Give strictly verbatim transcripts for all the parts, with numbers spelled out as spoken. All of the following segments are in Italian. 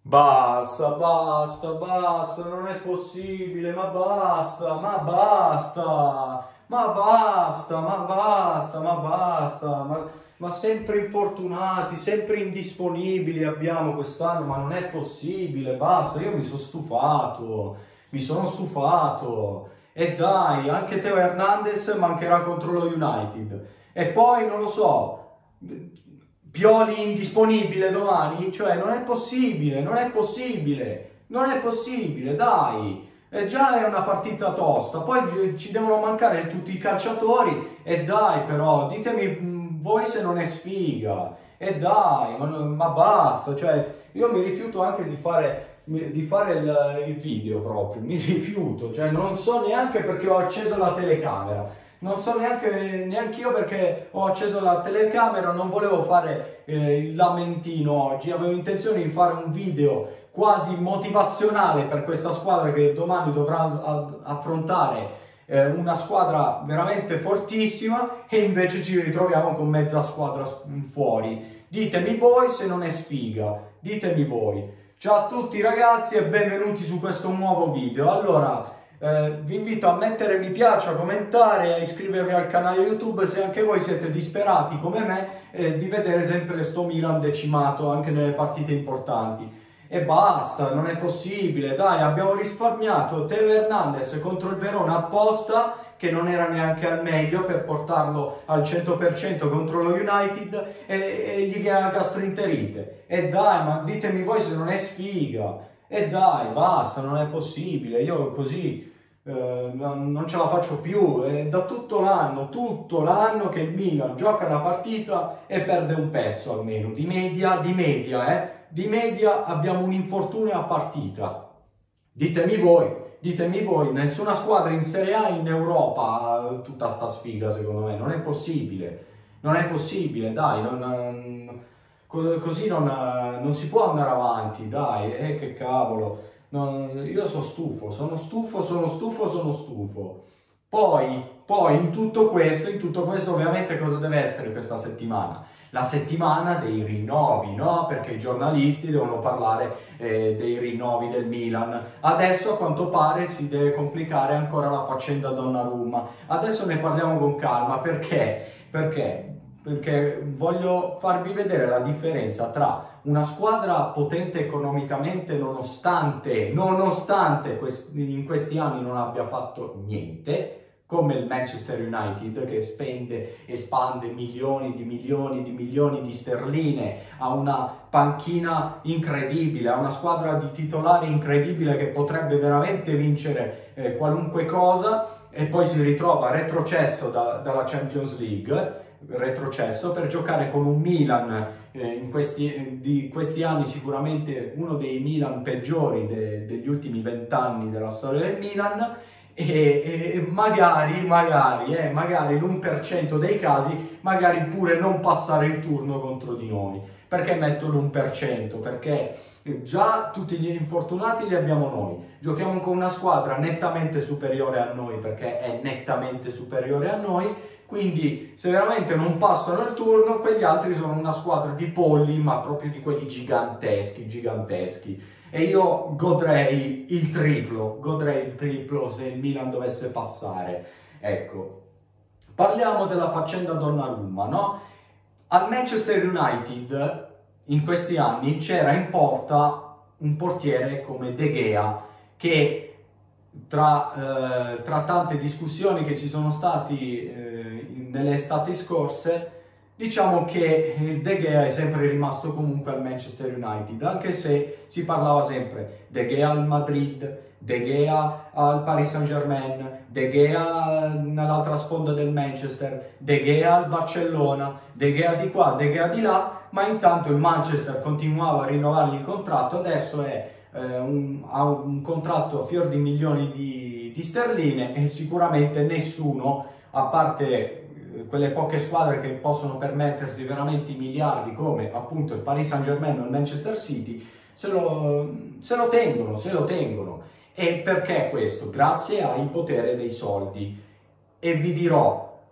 Basta, basta, basta, non è possibile, ma basta, ma basta, ma basta, ma basta, ma basta, ma, ma sempre infortunati, sempre indisponibili abbiamo quest'anno, ma non è possibile, basta, io mi sono stufato, mi sono stufato, e dai, anche Theo Hernandez mancherà contro lo United, e poi non lo so... Pioli indisponibile domani? Cioè non è possibile, non è possibile, non è possibile, dai, e già è una partita tosta, poi ci devono mancare tutti i calciatori, e dai però, ditemi voi se non è sfiga, e dai, ma, ma basta, cioè io mi rifiuto anche di fare, di fare il, il video proprio, mi rifiuto, cioè non so neanche perché ho acceso la telecamera. Non so neanche, neanche io perché ho acceso la telecamera, non volevo fare eh, il lamentino oggi, avevo intenzione di fare un video quasi motivazionale per questa squadra che domani dovrà affrontare eh, una squadra veramente fortissima, e invece ci ritroviamo con mezza squadra fuori. Ditemi voi se non è sfiga, ditemi voi. Ciao a tutti ragazzi e benvenuti su questo nuovo video. Allora... Eh, vi invito a mettere mi piace, a commentare, a iscrivervi al canale YouTube se anche voi siete disperati come me eh, di vedere sempre sto Milan decimato anche nelle partite importanti. E basta, non è possibile, dai, abbiamo risparmiato Theo Hernandez contro il Verona apposta, che non era neanche al meglio, per portarlo al cento per cento contro lo United, e, e gli viene la gastroenterite. E dai, ma ditemi voi se non è sfiga. E dai, basta, non è possibile, io così eh, non, non ce la faccio più, è da tutto l'anno, tutto l'anno che il Milan gioca una partita e perde un pezzo almeno, di media, di media, eh, di media abbiamo un infortunio a partita. Ditemi voi, ditemi voi, nessuna squadra in Serie A in Europa ha tutta sta sfiga secondo me, non è possibile, non è possibile, dai, non... non così non, non si può andare avanti, dai, eh, che cavolo, non, io sono stufo, sono stufo, sono stufo, sono stufo. Poi, poi in tutto questo, in tutto questo ovviamente cosa deve essere questa settimana? La settimana dei rinnovi, no? Perché i giornalisti devono parlare eh, dei rinnovi del Milan. Adesso a quanto pare si deve complicare ancora la faccenda Donnarumma. Adesso ne parliamo con calma, perché? Perché? Perché voglio farvi vedere la differenza tra una squadra potente economicamente nonostante, nonostante questi, in questi anni non abbia fatto niente, come il Manchester United, che spende e spande milioni di milioni di milioni di sterline, ha una panchina incredibile, ha una squadra di titolari incredibile che potrebbe veramente vincere eh, qualunque cosa, e poi si ritrova retrocesso da, dalla Champions League, retrocesso per giocare con un Milan eh, in questi, di questi anni sicuramente uno dei Milan peggiori de, degli ultimi vent'anni della storia del Milan, e, e magari, magari, eh, magari l'uno per cento dei casi magari pure non passare il turno contro di noi. Perché metto l'uno per cento? Perché già tutti gli infortunati li abbiamo noi, giochiamo con una squadra nettamente superiore a noi, perché è nettamente superiore a noi, quindi se veramente non passano il turno, quegli altri sono una squadra di polli, ma proprio di quelli giganteschi, giganteschi. E io godrei il triplo, godrei il triplo se il Milan dovesse passare. Ecco, parliamo della faccenda Donnarumma, no? Al Manchester United in questi anni c'era in porta un portiere come De Gea, che tra, eh, tra tante discussioni che ci sono stati eh, nelle estati scorse, diciamo che De Gea è sempre rimasto comunque al Manchester United, anche se si parlava sempre De Gea al Madrid, De Gea al Paris Saint-Germain, De Gea nell'altra sponda del Manchester, De Gea al Barcellona, De Gea di qua, De Gea di là, ma intanto il Manchester continuava a rinnovargli il contratto. Adesso è, eh, un, ha un contratto a fior di milioni di, di sterline, e sicuramente nessuno, a parte quelle poche squadre che possono permettersi veramente i miliardi, come appunto il Paris Saint-Germain o il Manchester City, se lo, se lo tengono, se lo tengono. E perché questo? Grazie al potere dei soldi. E vi dirò,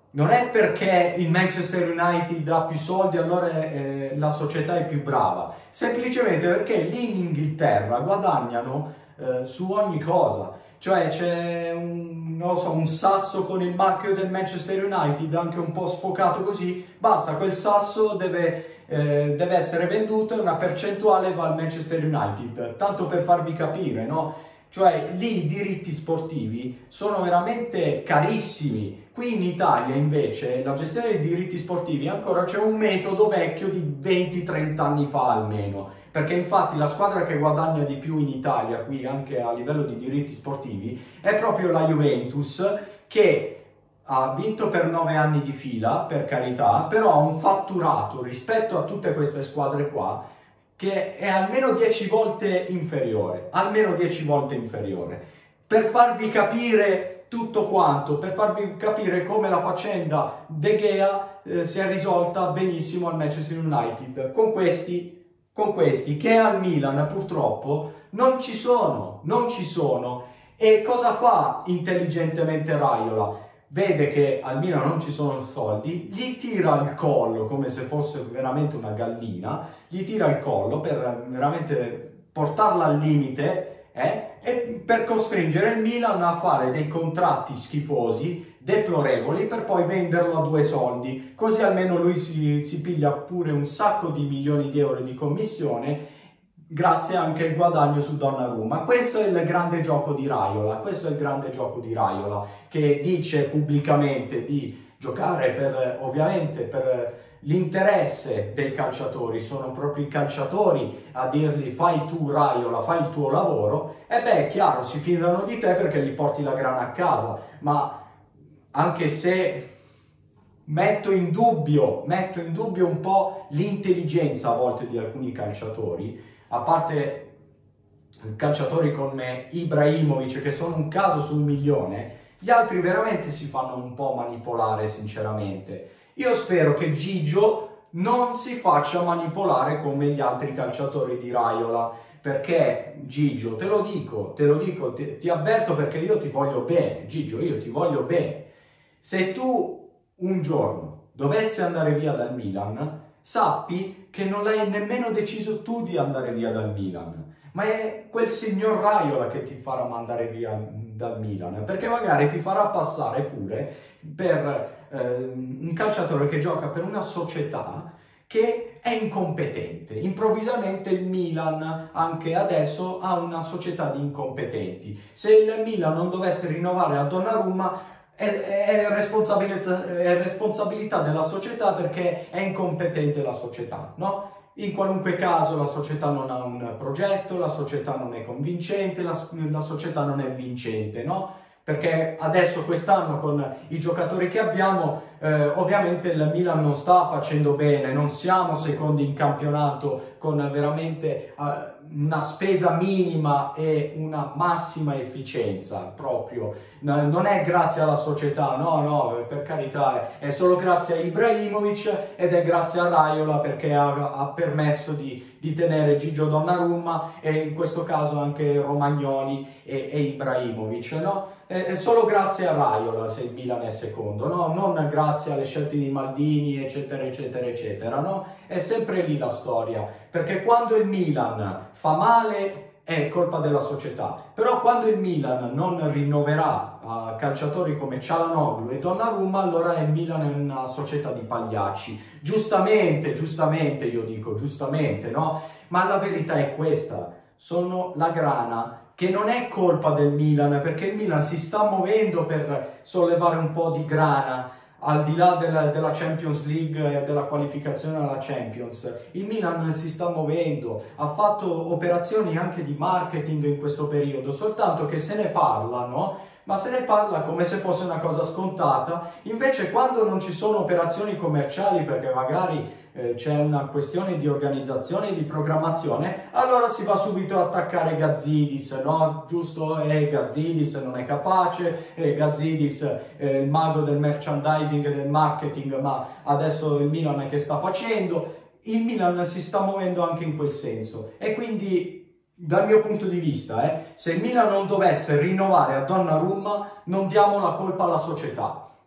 non è perché il Manchester United ha più soldi allora è, eh, la società è più brava, semplicemente perché lì in Inghilterra guadagnano eh, su ogni cosa. Cioè c'è un, non lo so, un sasso con il marchio del Manchester United, anche un po' sfocato così, basta, quel sasso deve, eh, deve essere venduto e una percentuale va al Manchester United, tanto per farvi capire, no? Cioè lì i diritti sportivi sono veramente carissimi. Qui in Italia invece la gestione dei diritti sportivi ancora c'è un metodo vecchio di venti trenta anni fa almeno, perché infatti la squadra che guadagna di più in Italia, qui anche a livello di diritti sportivi, è proprio la Juventus, che ha vinto per nove anni di fila, per carità, però ha un fatturato rispetto a tutte queste squadre qua che è almeno dieci volte inferiore, almeno dieci volte inferiore. Per farvi capire tutto quanto, per farvi capire come la faccenda De Gea eh, si è risolta benissimo al Manchester United, con questi, con questi che al Milan purtroppo non ci sono, non ci sono. E cosa fa intelligentemente Raiola? Vede che al Milan non ci sono soldi, gli tira il collo come se fosse veramente una gallina, gli tira il collo per veramente portarla al limite eh, e per costringere il Milan a fare dei contratti schifosi, deplorevoli, per poi venderlo a due soldi, così almeno lui si, si piglia pure un sacco di milioni di euro di commissione, grazie anche al guadagno su Donnarumma. Questo è il grande gioco di Raiola, questo è il grande gioco di Raiola, che dice pubblicamente di giocare per, ovviamente, per l'interesse dei calciatori, sono proprio i calciatori a dirgli fai tu Raiola, fai il tuo lavoro, e beh è chiaro, si fidano di te perché gli porti la grana a casa, ma anche se metto in dubbio, metto in dubbio un po' l'intelligenza a volte di alcuni calciatori, a parte calciatori come Ibrahimovic che sono un caso su un milione, gli altri veramente si fanno un po' manipolare sinceramente. Io spero che Gigio non si faccia manipolare come gli altri calciatori di Raiola, perché Gigio, te lo dico, te lo dico, ti, ti avverto perché io ti voglio bene, Gigio, io ti voglio bene. Se tu un giorno dovessi andare via dal Milan, sappi che non l'hai nemmeno deciso tu di andare via dal Milan, ma è quel signor Raiola che ti farà mandare via dal Milan, perché magari ti farà passare pure per eh, un calciatore che gioca per una società che è incompetente. Improvvisamente il Milan anche adesso ha una società di incompetenti. Se il Milan non dovesse rinnovare a Donnarumma È, è, responsabilità, è responsabilità della società, perché è incompetente la società, no? In qualunque caso la società non ha un progetto, la società non è convincente, la, la società non è vincente, no? Perché adesso quest'anno con i giocatori che abbiamo eh, ovviamente il Milan non sta facendo bene, non siamo secondi in campionato con veramente eh, una spesa minima e una massima efficienza proprio. Non è grazie alla società, no, no, per carità, è solo grazie a Ibrahimovic ed è grazie a Raiola perché ha, ha permesso di, di tenere Gigio Donnarumma e in questo caso anche Romagnoli e, e Ibrahimovic, no? È, è solo grazie a Raiola se il Milan è secondo, no? Non grazie alle scelte di Maldini, eccetera, eccetera, eccetera, no? È sempre lì la storia, perché quando il Milan fa male è colpa della società, però quando il Milan non rinnoverà uh, calciatori come Çalhanoğlu e Donnarumma, allora il Milan è una società di pagliacci. Giustamente, giustamente, io dico giustamente, no? Ma la verità è questa, sono la grana, che non è colpa del Milan, perché il Milan si sta muovendo per sollevare un po' di grana, al di là della, della Champions League e della qualificazione alla Champions. Il Milan si sta muovendo, ha fatto operazioni anche di marketing in questo periodo, soltanto che se ne parla, no? Ma se ne parla come se fosse una cosa scontata, invece quando non ci sono operazioni commerciali, perché magari eh, c'è una questione di organizzazione e di programmazione, allora si va subito a attaccare Gazidis, no? Giusto? Eh, Gazidis non è capace, eh, Gazidis eh, il mago del merchandising e del marketing, ma adesso il Milan che sta facendo? Il Milan si sta muovendo anche in quel senso, e quindi dal mio punto di vista, eh, se il Milan non dovesse rinnovare a Donnarumma, non diamo la colpa alla società,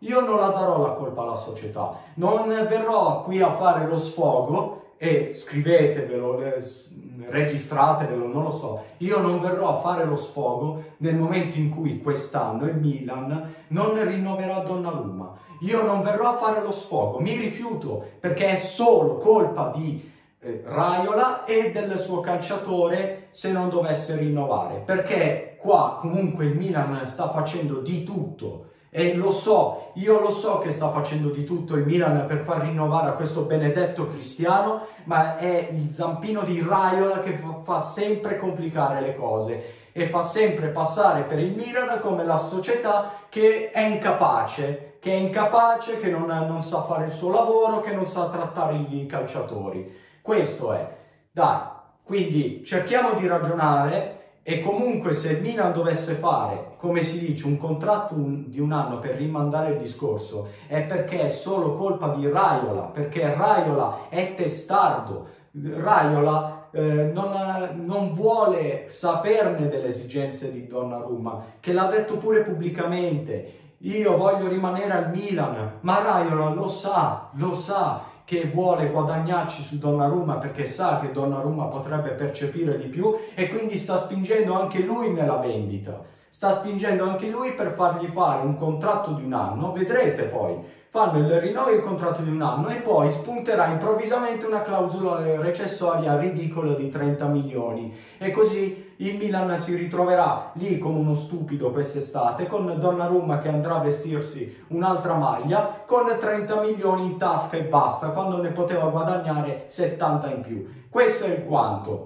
io non la darò la colpa alla società, non verrò qui a fare lo sfogo e scrivetevelo, registratevelo, non lo so, io non verrò a fare lo sfogo nel momento in cui quest'anno il Milan non rinnoverà Donnarumma. Io non verrò a fare lo sfogo, mi rifiuto, perché è solo colpa di eh, Raiola e del suo calciatore se non dovesse rinnovare, perché qua comunque il Milan sta facendo di tutto. E lo so, io lo so che sta facendo di tutto il Milan per far rinnovare a questo benedetto Cristiano, ma è il zampino di Raiola che fa sempre complicare le cose e fa sempre passare per il Milan come la società che è incapace, che è incapace, che non, non sa fare il suo lavoro, che non sa trattare i calciatori. Questo è. Dai, quindi cerchiamo di ragionare. E comunque se il Milan dovesse fare, come si dice, un contratto un, di un anno per rimandare il discorso, è perché è solo colpa di Raiola, perché Raiola è testardo, Raiola eh, non, non vuole saperne delle esigenze di Donnarumma, che l'ha detto pure pubblicamente, io voglio rimanere al Milan, ma Raiola lo sa, lo sa, che vuole guadagnarci su Donnarumma perché sa che Donnarumma potrebbe percepire di più e quindi sta spingendo anche lui nella vendita. Sta spingendo anche lui per fargli fare un contratto di un anno, vedrete poi, fanno il rinnovo del contratto di un anno e poi spunterà improvvisamente una clausola recessoria ridicola di trenta milioni e così il Milan si ritroverà lì come uno stupido quest'estate con Donnarumma che andrà a vestirsi un'altra maglia con trenta milioni in tasca e basta, quando ne poteva guadagnare settanta in più. Questo è il quanto.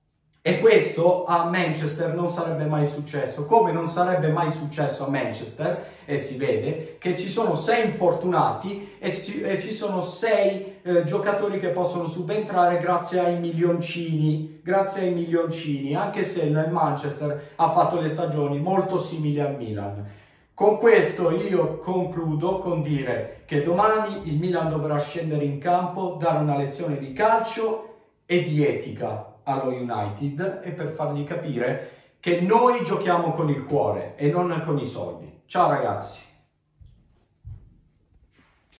E questo a Manchester non sarebbe mai successo, come non sarebbe mai successo a Manchester, e si vede, che ci sono sei infortunati e ci, e ci sono sei eh, giocatori che possono subentrare grazie ai milioncini, grazie ai milioncini, anche se il Manchester ha fatto le stagioni molto simili al Milan. Con questo io concludo con dire che domani il Milan dovrà scendere in campo, dare una lezione di calcio e di etica allo United e per fargli capire che noi giochiamo con il cuore e non con i soldi. Ciao ragazzi!